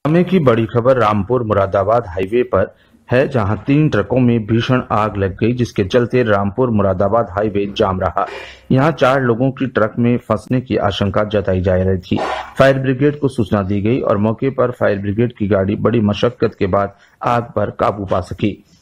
समय की बड़ी खबर रामपुर मुरादाबाद हाईवे पर है, जहां 3 ट्रकों में भीषण आग लग गई, जिसके चलते रामपुर मुरादाबाद हाईवे जाम रहा। यहां 4 लोगों की ट्रक में फंसने की आशंका जताई जा रही थी। फायर ब्रिगेड को सूचना दी गई और मौके पर फायर ब्रिगेड की गाड़ी बड़ी मशक्कत के बाद आग पर काबू पा सकी।